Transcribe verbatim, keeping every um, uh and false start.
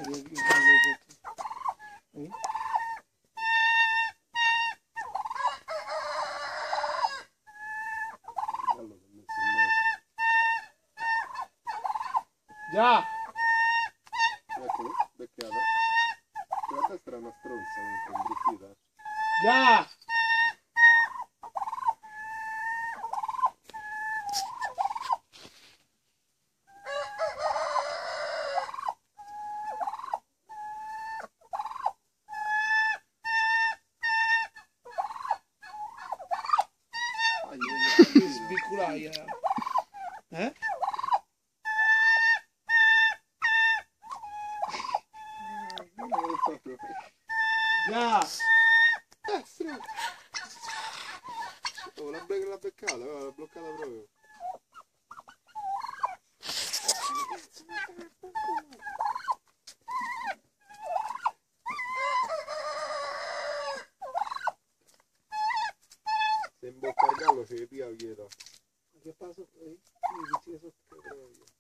Già! Ecco, becchiata. La destra è una stronza, non è imbruttita. Già! Sbiculaia. Eh? Già! Eh, stronzo! Oh, l'ha be l'ha beccata, l'ha bloccata proprio. Se imbocca il gallo si ripia via. Che passa? Io sotto